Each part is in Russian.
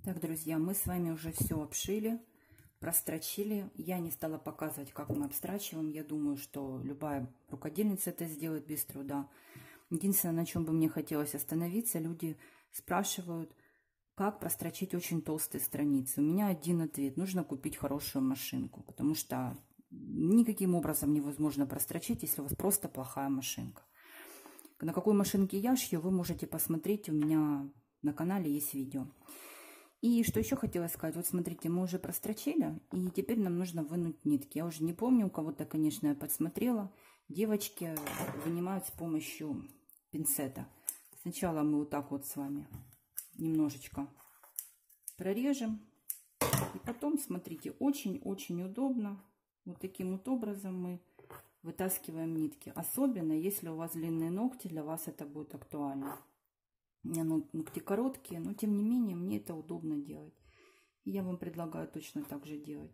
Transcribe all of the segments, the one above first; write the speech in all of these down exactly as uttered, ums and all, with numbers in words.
Так, друзья, мы с вами уже все обшили, прострочили. Я не стала показывать, как мы обстрачиваем. Я думаю, что любая рукодельница это сделает без труда. Единственное, на чем бы мне хотелось остановиться, люди спрашивают, как прострочить очень толстые страницы. У меня один ответ: нужно купить хорошую машинку, потому что никаким образом невозможно прострочить, если у вас просто плохая машинка. На какой машинке я шью, вы можете посмотреть, у меня на канале есть видео. И что еще хотела сказать, вот смотрите, мы уже прострочили, и теперь нам нужно вынуть нитки. Я уже не помню, у кого-то, конечно, я подсмотрела. Девочки вынимают с помощью пинцета. Сначала мы вот так вот с вами немножечко прорежем. И потом, смотрите, очень-очень удобно. Вот таким вот образом мы вытаскиваем нитки. Особенно, если у вас длинные ногти, для вас это будет актуально. У меня ногти короткие, но тем не менее мне это удобно делать. И я вам предлагаю точно так же делать.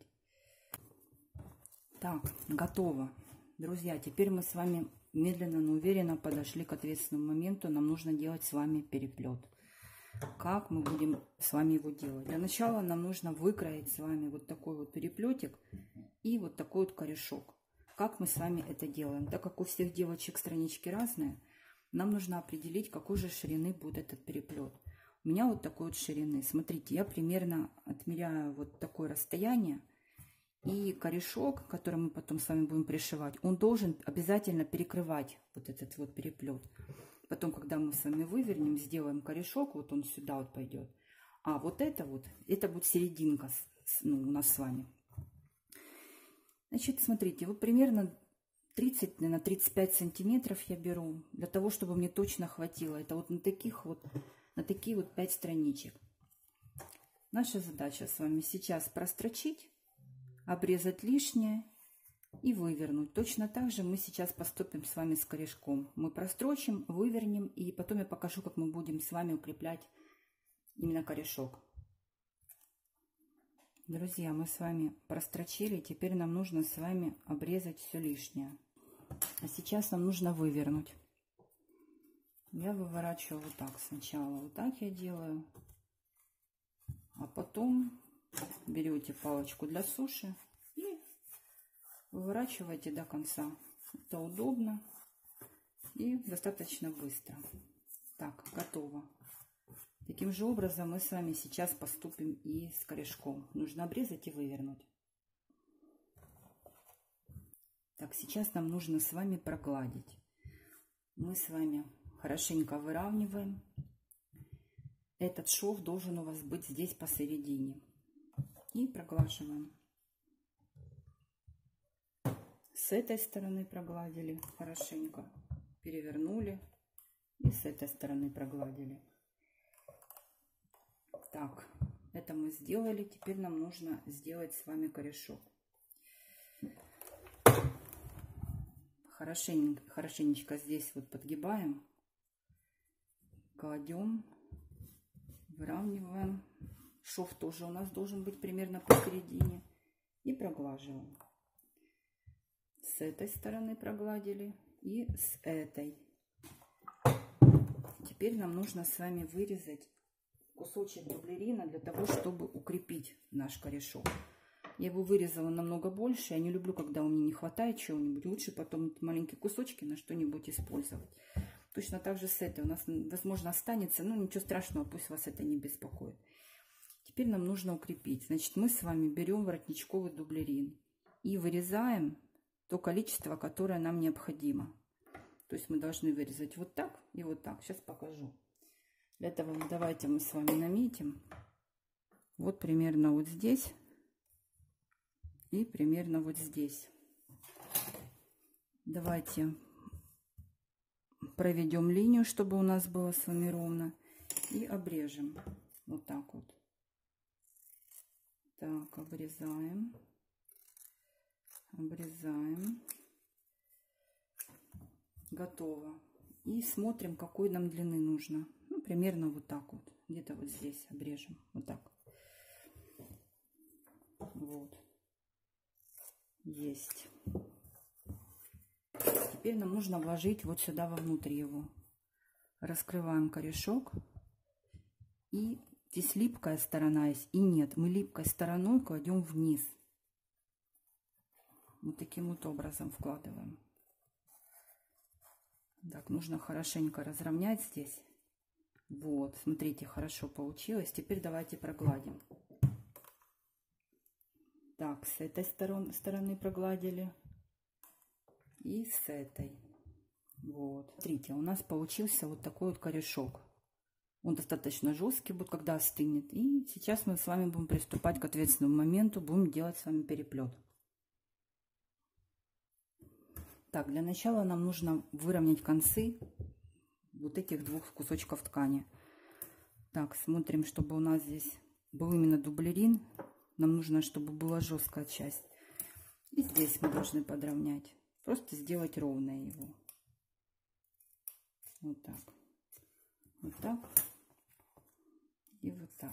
Так, готово. Друзья, теперь мы с вами медленно, но уверенно подошли к ответственному моменту. Нам нужно делать с вами переплет. Как мы будем с вами его делать? Для начала нам нужно выкроить с вами вот такой вот переплетик и вот такой вот корешок. Как мы с вами это делаем? Так как у всех девочек странички разные, нам нужно определить, какой же ширины будет этот переплет. У меня вот такой вот ширины. Смотрите, я примерно отмеряю вот такое расстояние. И корешок, который мы потом с вами будем пришивать, он должен обязательно перекрывать вот этот вот переплет. Потом, когда мы с вами вывернем, сделаем корешок, вот он сюда вот пойдет. А вот это вот, это будет серединка, ну, у нас с вами. Значит, смотрите, вот примерно тридцать на тридцать пять сантиметров я беру, для того, чтобы мне точно хватило. Это вот на таких вот, на такие вот пять страничек. Наша задача с вами сейчас прострочить, обрезать лишнее и вывернуть. Точно так же мы сейчас поступим с вами с корешком. Мы прострочим, вывернем, и потом я покажу, как мы будем с вами укреплять именно корешок. Друзья, мы с вами прострочили, теперь нам нужно с вами обрезать все лишнее. А сейчас нам нужно вывернуть. Я выворачиваю вот так сначала. Вот так я делаю. А потом берете палочку для суши и выворачиваете до конца. Это удобно и достаточно быстро. Так, готово. Таким же образом мы с вами сейчас поступим и с корешком. Нужно обрезать и вывернуть. Так, сейчас нам нужно с вами прогладить. Мы с вами хорошенько выравниваем. Этот шов должен у вас быть здесь посередине. И проглаживаем. С этой стороны прогладили хорошенько. Перевернули. И с этой стороны прогладили. Так, это мы сделали. Теперь нам нужно сделать с вами корешок. Хорошенько, хорошенечко здесь вот подгибаем, кладем, выравниваем. Шов тоже у нас должен быть примерно посередине. И проглаживаем. С этой стороны прогладили и с этой. Теперь нам нужно с вами вырезать кусочек дублерина для того, чтобы укрепить наш корешок. Я его вырезала намного больше. Я не люблю, когда у меня не хватает чего-нибудь. Лучше потом маленькие кусочки на что-нибудь использовать. Точно так же с этой. У нас, возможно, останется. Но ничего страшного, пусть вас это не беспокоит. Теперь нам нужно укрепить. Значит, мы с вами берем воротничковый дублерин. И вырезаем то количество, которое нам необходимо. То есть мы должны вырезать вот так и вот так. Сейчас покажу. Для этого давайте мы с вами наметим. Вот примерно вот здесь. И примерно вот здесь. Давайте проведем линию, чтобы у нас было с вами ровно. И обрежем. Вот так вот. Так, обрезаем. Обрезаем. Готово. И смотрим, какой нам длины нужно. Ну, примерно вот так вот. Где-то вот здесь обрежем. Вот так. Вот. Есть. Теперь нам нужно вложить вот сюда вовнутрь его. Раскрываем корешок и Здесь липкая сторона есть и нет. Мы липкой стороной кладем вниз. Вот таким вот образом вкладываем. Так, нужно хорошенько разровнять здесь. Вот, смотрите, хорошо получилось. Теперь давайте прогладим. Так, с этой стороны, стороны прогладили. И с этой. Вот. Смотрите, у нас получился вот такой вот корешок. Он достаточно жесткий будет, когда остынет. И сейчас мы с вами будем приступать к ответственному моменту. Будем делать с вами переплет. Так, для начала нам нужно выровнять концы вот этих двух кусочков ткани. Так, смотрим, чтобы у нас здесь был именно дублерин. Нам нужно, чтобы была жесткая часть. И здесь мы должны подровнять. Просто сделать ровное его. Вот так. Вот так. И вот так.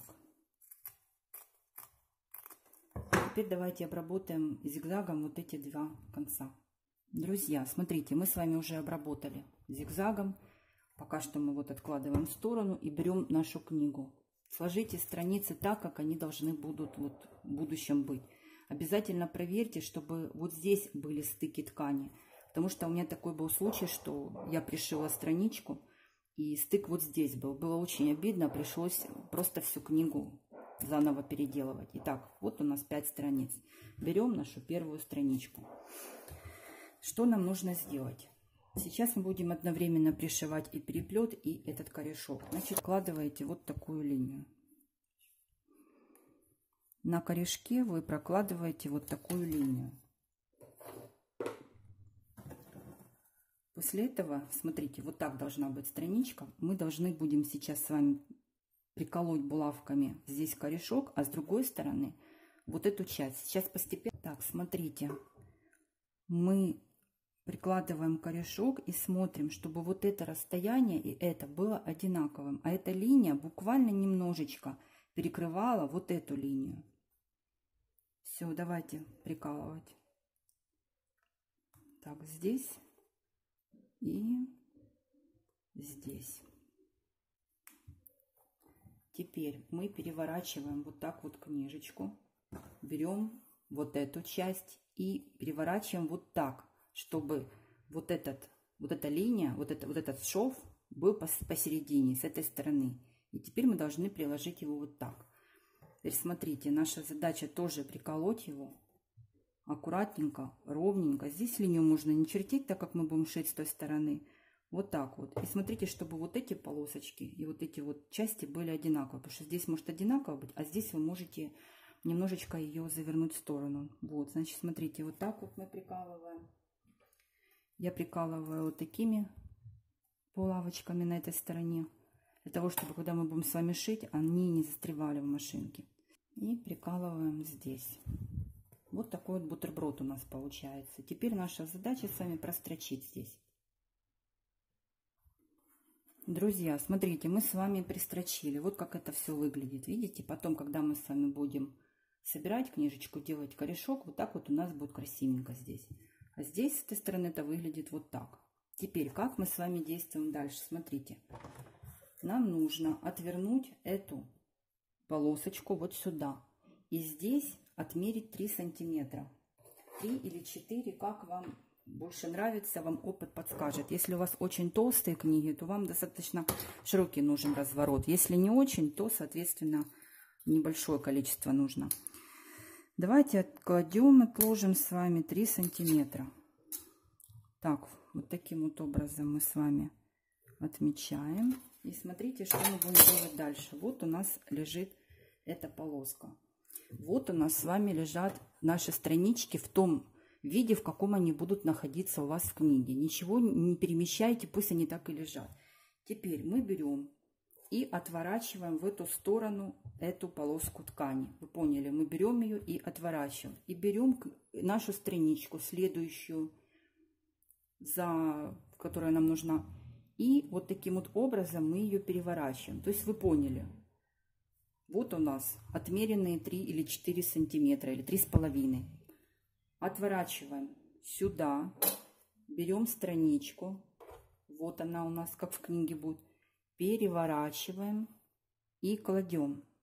Теперь давайте обработаем зигзагом вот эти два конца. Друзья, смотрите, мы с вами уже обработали зигзагом. Пока что мы вот откладываем в сторону и берем нашу книгу. Сложите страницы так, как они должны будут вот в будущем быть. Обязательно проверьте, чтобы вот здесь были стыки ткани. Потому что у меня такой был случай, что я пришила страничку, и стык вот здесь был. Было очень обидно, пришлось просто всю книгу заново переделывать. Итак, вот у нас пять страниц. Берем нашу первую страничку. Что нам нужно сделать? Сейчас мы будем одновременно пришивать и переплет, и этот корешок. Значит, вкладываете вот такую линию. На корешке вы прокладываете вот такую линию. После этого, смотрите, вот так должна быть страничка. Мы должны будем сейчас с вами приколоть булавками здесь корешок, а с другой стороны вот эту часть. Сейчас постепенно. Так, смотрите, мы прикладываем корешок и смотрим, чтобы вот это расстояние и это было одинаковым. А эта линия буквально немножечко перекрывала вот эту линию. Все, давайте прикалывать. Так, здесь и здесь. Теперь мы переворачиваем вот так вот книжечку. Берем вот эту часть и переворачиваем вот так, чтобы вот, этот, вот эта линия, вот, это, вот этот шов был посередине, с этой стороны. И теперь мы должны приложить его вот так. Теперь смотрите, наша задача тоже приколоть его аккуратненько, ровненько. Здесь линию можно не чертить, так как мы будем шить с той стороны. Вот так вот. И смотрите, чтобы вот эти полосочки и вот эти вот части были одинаковые. Потому что здесь может одинаково быть, а здесь вы можете немножечко ее завернуть в сторону. Вот, значит, смотрите, вот так вот мы прикалываем. Я прикалываю вот такими булавочками на этой стороне, для того, чтобы когда мы будем с вами шить, они не застревали в машинке. И прикалываем здесь. Вот такой вот бутерброд у нас получается. Теперь наша задача с вами прострочить здесь. Друзья, смотрите, мы с вами пристрочили. Вот как это все выглядит. Видите? Потом, когда мы с вами будем собирать книжечку, делать корешок, вот так вот у нас будет красивенько здесь. А здесь, с этой стороны, это выглядит вот так. Теперь, как мы с вами действуем дальше? Смотрите. Нам нужно отвернуть эту полосочку вот сюда. И здесь отмерить три сантиметра. три или четыре, как вам больше нравится, вам опыт подскажет. Если у вас очень толстые книги, то вам достаточно широкий нужен разворот. Если не очень, то, соответственно, небольшое количество нужно. Давайте откладем, отложим с вами три сантиметра. Так, вот таким вот образом мы с вами отмечаем. И смотрите, что мы будем делать дальше. Вот у нас лежит эта полоска. Вот у нас с вами лежат наши странички в том виде, в каком они будут находиться у вас в книге. Ничего не перемещайте, пусть они так и лежат. Теперь мы берем и отворачиваем в эту сторону эту полоску ткани. Вы поняли, мы берем ее и отворачиваем. И берем нашу страничку, следующую, за которая нам нужна. И вот таким вот образом мы ее переворачиваем. То есть вы поняли. Вот у нас отмеренные три или четыре сантиметра, или три с половиной. Отворачиваем сюда. Берем страничку. Вот она у нас, как в книге будет. Переворачиваем и кладем.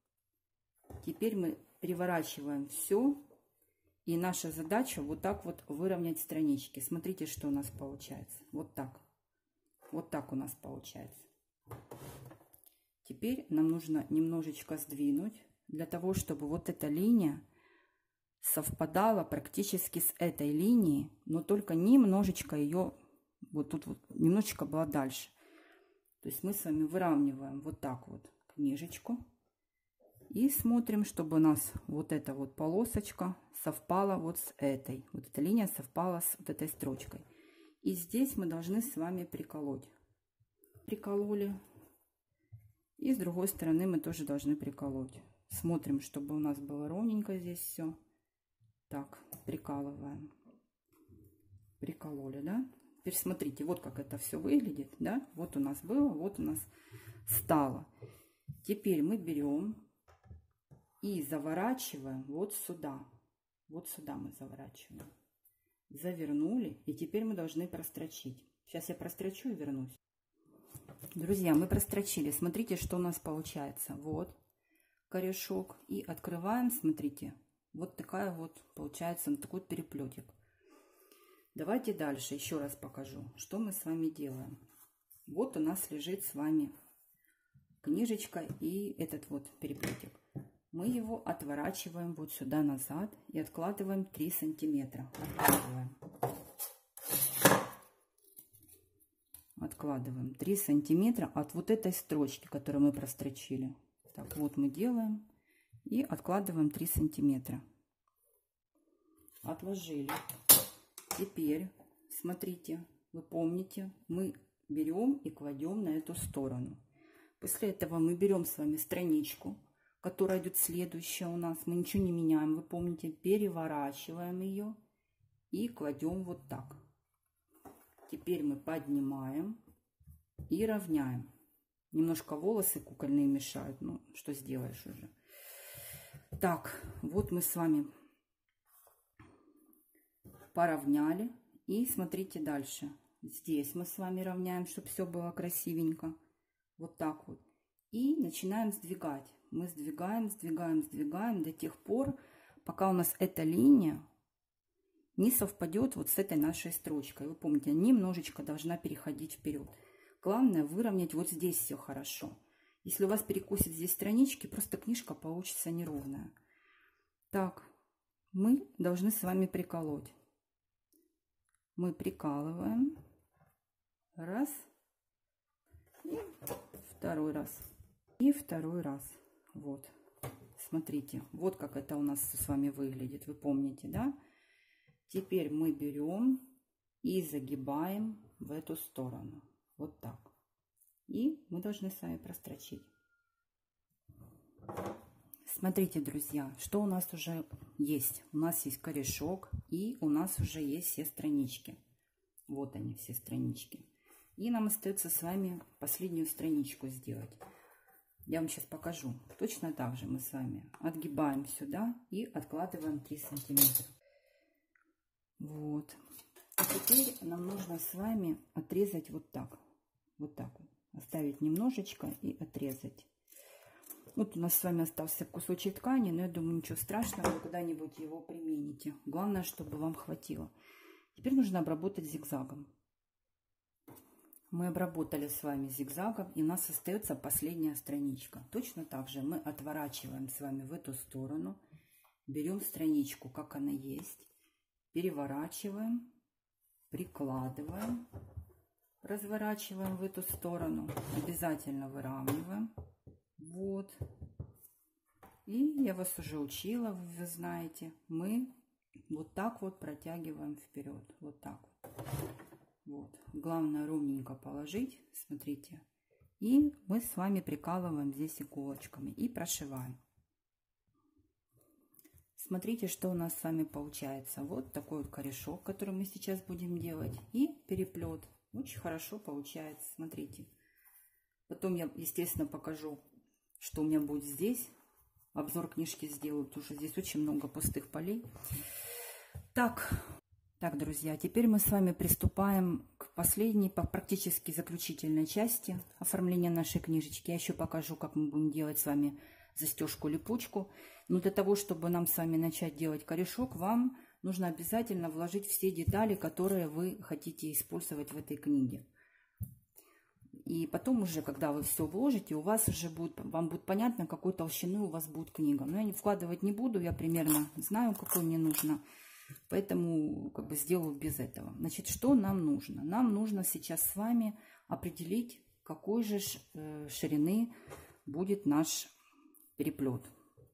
Теперь мы переворачиваем все. И наша задача вот так вот выровнять странички. Смотрите, что у нас получается. Вот так. Вот так у нас получается. Теперь нам нужно немножечко сдвинуть, для того, чтобы вот эта линия совпадала практически с этой линией, но только немножечко ее, вот тут вот немножечко была дальше. То есть мы с вами выравниваем вот так вот книжечку. И смотрим, чтобы у нас вот эта вот полосочка совпала вот с этой. Вот эта линия совпала с вот этой строчкой. И здесь мы должны с вами приколоть. Прикололи. И с другой стороны мы тоже должны приколоть. Смотрим, чтобы у нас было ровненько здесь все. Так, прикалываем. Прикололи, да? Теперь смотрите, вот как это все выглядит, да? Вот у нас было, вот у нас стало. Теперь мы берем и заворачиваем вот сюда. Вот сюда мы заворачиваем. Завернули. И теперь мы должны прострочить. Сейчас я прострочу и вернусь. Друзья, мы прострочили. Смотрите, что у нас получается. Вот корешок. И открываем, смотрите. Вот такая вот получается, вот такой вот переплетик. Давайте дальше еще раз покажу, что мы с вами делаем. Вот у нас лежит с вами книжечка и этот вот переплетик. Мы его отворачиваем вот сюда назад и откладываем три сантиметра. Откладываем. Откладываем три сантиметра от вот этой строчки, которую мы прострочили. Так, вот мы делаем и откладываем три сантиметра. Отложили. Теперь, смотрите, вы помните, мы берем и кладем на эту сторону. После этого мы берем с вами страничку, которая идет следующая у нас. Мы ничего не меняем, вы помните, переворачиваем ее и кладем вот так. Теперь мы поднимаем и равняем. Немножко волосы кукольные мешают, ну что сделаешь уже. Так, вот мы с вами поравняли. И смотрите дальше. Здесь мы с вами равняем, чтобы все было красивенько. Вот так вот. И начинаем сдвигать. Мы сдвигаем, сдвигаем, сдвигаем до тех пор, пока у нас эта линия не совпадет вот с этой нашей строчкой. Вы помните, немножечко должна переходить вперед. Главное выровнять вот здесь все хорошо. Если у вас перекосит здесь странички, просто книжка получится неровная. Так, мы должны с вами приколоть. Мы прикалываем. Раз. И второй раз. И второй раз. Вот. Смотрите, вот как это у нас с вами выглядит. Вы помните, да? Теперь мы берем и загибаем в эту сторону. Вот так. И мы должны с вами прострочить. Смотрите, друзья, что у нас уже есть. У нас есть корешок и у нас уже есть все странички. Вот они, все странички. И нам остается с вами последнюю страничку сделать. Я вам сейчас покажу. Точно так же мы с вами отгибаем сюда и откладываем три сантиметра. Вот. А теперь нам нужно с вами отрезать вот так. Вот так вот. Оставить немножечко и отрезать. Вот у нас с вами остался кусочек ткани, но я думаю, ничего страшного, вы когда-нибудь его примените. Главное, чтобы вам хватило. Теперь нужно обработать зигзагом. Мы обработали с вами зигзагом, и у нас остается последняя страничка. Точно так же мы отворачиваем с вами в эту сторону, берем страничку, как она есть, переворачиваем, прикладываем, разворачиваем в эту сторону, обязательно выравниваем. Вот. И я вас уже учила, вы знаете, мы вот так вот протягиваем вперед. Вот так вот. Вот. Главное ровненько положить, смотрите. И мы с вами прикалываем здесь иголочками и прошиваем. Смотрите, что у нас с вами получается. Вот такой вот корешок, который мы сейчас будем делать. И переплет. Очень хорошо получается, смотрите. Потом я, естественно, покажу, что у меня будет здесь. Обзор книжки сделаю, потому что здесь очень много пустых полей. Так, так, друзья, теперь мы с вами приступаем к последней, практически заключительной части оформления нашей книжечки. Я еще покажу, как мы будем делать с вами застежку-липучку. Но для того, чтобы нам с вами начать делать корешок, вам нужно обязательно вложить все детали, которые вы хотите использовать в этой книге. И потом уже, когда вы все вложите, у вас уже будет, вам будет понятно, какой толщины у вас будет книга. Но я не вкладывать не буду, я примерно знаю, какой мне нужно. Поэтому как бы сделаю без этого. Значит, что нам нужно? Нам нужно сейчас с вами определить, какой же ширины будет наш переплет.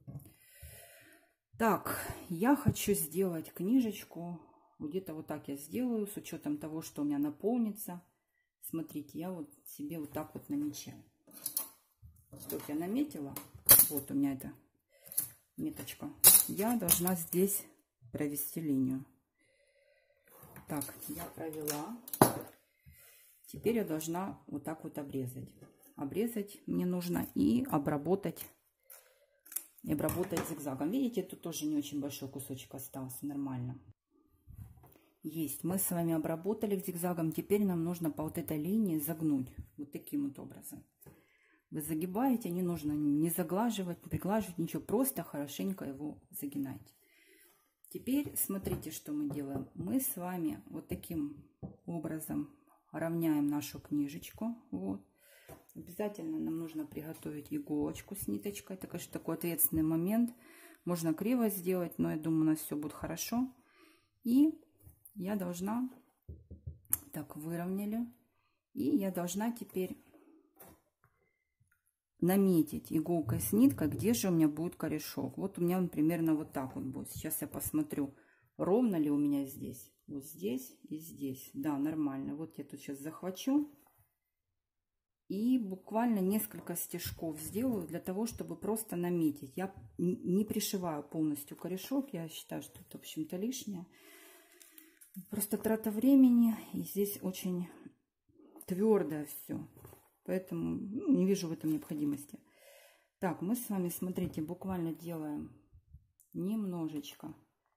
Так, я хочу сделать книжечку. Где-то вот так я сделаю, с учетом того, что у меня наполнится. Смотрите, я вот себе вот так вот намечаю. Вот я наметила. Вот у меня эта меточка. Я должна здесь провести линию. Так, я провела. Теперь я должна вот так вот обрезать. Обрезать мне нужно и обработать. И обработать зигзагом. Видите, тут тоже не очень большой кусочек остался. Нормально. Есть. Мы с вами обработали зигзагом. Теперь нам нужно по вот этой линии загнуть. Вот таким вот образом. Вы загибаете. Не нужно не заглаживать, не приглаживать, ничего. Просто хорошенько его загинайте. Теперь смотрите, что мы делаем. Мы с вами вот таким образом равняем нашу книжечку. Вот. Обязательно нам нужно приготовить иголочку с ниточкой. Это, конечно, такой ответственный момент. Можно криво сделать, но я думаю, у нас все будет хорошо. И я должна, так, выровняли. И я должна теперь наметить иголкой с ниткой, где же у меня будет корешок. Вот у меня он примерно вот так вот будет. Сейчас я посмотрю, ровно ли у меня здесь. Вот здесь и здесь. Да, нормально. Вот я тут сейчас захвачу. И буквально несколько стежков сделаю для того, чтобы просто наметить. Я не пришиваю полностью корешок. Я считаю, что это, в общем-то, лишнее. Просто трата времени. И здесь очень твердое все. Поэтому ну, не вижу в этом необходимости. Так, мы с вами, смотрите, буквально делаем немножечко.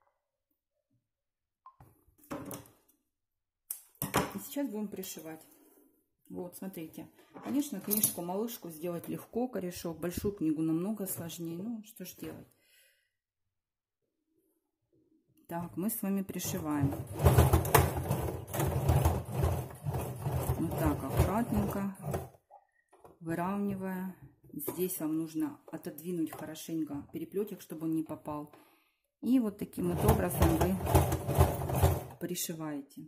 И сейчас будем пришивать. Вот, смотрите. Конечно, книжку-малышку сделать легко, корешок. Большую книгу намного сложнее. Ну, что ж делать. Так, мы с вами пришиваем. Вот так, аккуратненько. Выравнивая. Здесь вам нужно отодвинуть хорошенько переплетик, чтобы он не попал. И вот таким вот образом вы пришиваете.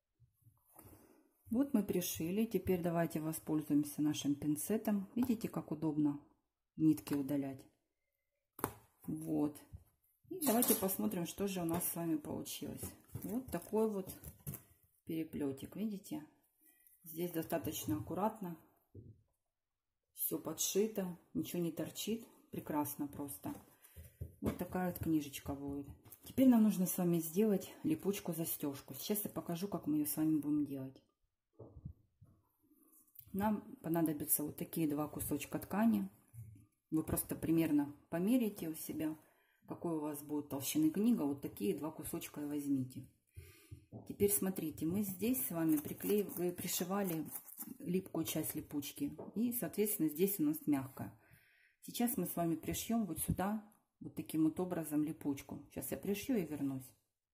Вот мы пришили. Теперь давайте воспользуемся нашим пинцетом. Видите, как удобно нитки удалять. Вот. И давайте посмотрим, что же у нас с вами получилось. Вот такой вот переплетик. Видите? Здесь достаточно аккуратно. Все подшито. Ничего не торчит. Прекрасно просто. Вот такая вот книжечка будет. Теперь нам нужно с вами сделать липучку-застежку. Сейчас я покажу, как мы ее с вами будем делать. Нам понадобятся вот такие два кусочка ткани. Вы просто примерно померите у себя, какой у вас будет толщины книга. Вот такие два кусочка и возьмите. Теперь смотрите, мы здесь с вами приклеивали, пришивали липкую часть липучки. И, соответственно, здесь у нас мягкая. Сейчас мы с вами пришьем вот сюда, вот таким вот образом липучку. Сейчас я пришью и вернусь.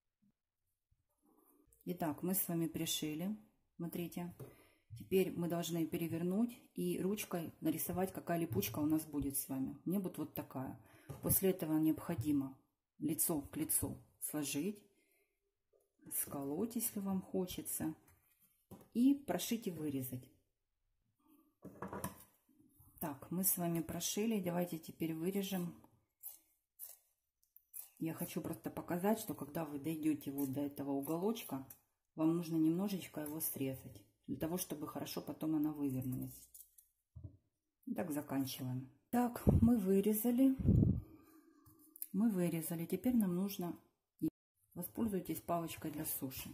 Итак, мы с вами пришили. Смотрите. Теперь мы должны перевернуть и ручкой нарисовать, какая липучка у нас будет с вами. Мне будет вот такая. После этого необходимо лицо к лицу сложить, сколоть, если вам хочется, и прошить и вырезать. Так, мы с вами прошили. Давайте теперь вырежем. Я хочу просто показать, что когда вы дойдете вот до этого уголочка, вам нужно немножечко его срезать, для того, чтобы хорошо потом она вывернулась. Так, заканчиваем. Так, мы вырезали. Мы вырезали. Теперь нам нужно... Воспользуйтесь палочкой для суши.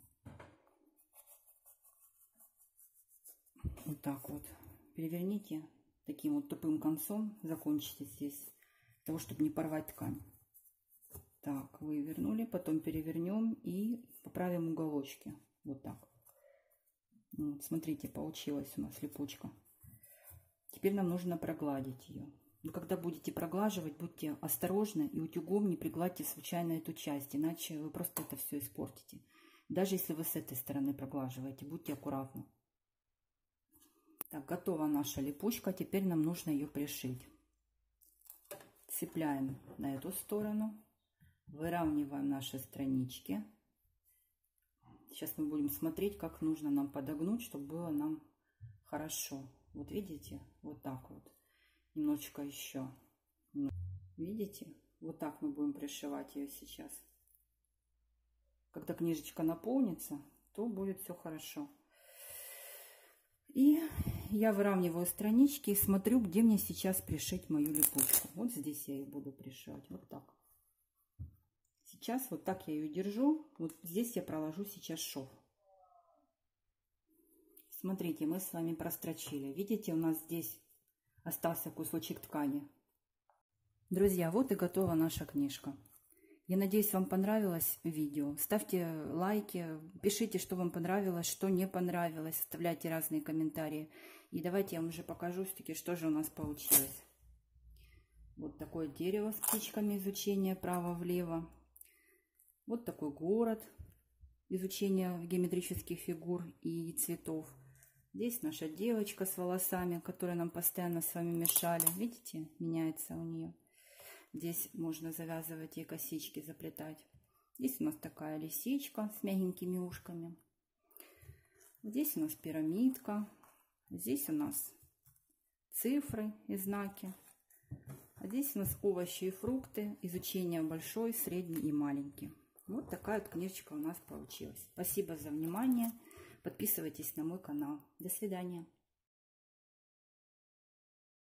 Вот так вот. Переверните таким вот тупым концом. Закончите здесь, для того, чтобы не порвать ткань. Так, вывернули. Потом перевернем и поправим уголочки. Вот так. Вот, смотрите, получилась у нас липучка. Теперь нам нужно прогладить ее. Но когда будете проглаживать, будьте осторожны и утюгом не пригладьте случайно эту часть, иначе вы просто это все испортите. Даже если вы с этой стороны проглаживаете, будьте аккуратны. Так, готова наша липучка, теперь нам нужно ее пришить. Цепляем на эту сторону, выравниваем наши странички. Сейчас мы будем смотреть, как нужно нам подогнуть, чтобы было нам хорошо. Вот видите, вот так вот. Немножечко еще. Видите? Вот так мы будем пришивать ее сейчас. Когда книжечка наполнится, то будет все хорошо. И я выравниваю странички и смотрю, где мне сейчас пришить мою липучку. Вот здесь я ее буду пришивать. Вот так. Сейчас вот так я ее держу. Вот здесь я проложу сейчас шов. Смотрите, мы с вами прострочили. Видите, у нас здесь остался кусочек ткани. Друзья, вот и готова наша книжка. Я надеюсь, вам понравилось видео. Ставьте лайки, пишите, что вам понравилось, что не понравилось. Оставляйте разные комментарии. И давайте я вам уже покажу все-таки, что же у нас получилось. Вот такое дерево с птичками, изучение вправо-влево. Вот такой город, изучение геометрических фигур и цветов. Здесь наша девочка с волосами, которые нам постоянно с вами мешали. Видите, меняется у нее. Здесь можно завязывать ей косички, заплетать. Здесь у нас такая лисичка с мягенькими ушками. Здесь у нас пирамидка. Здесь у нас цифры и знаки. А здесь у нас овощи и фрукты. Изучение большой, средний и маленький. Вот такая вот книжечка у нас получилась. Спасибо за внимание. Подписывайтесь на мой канал. До свидания.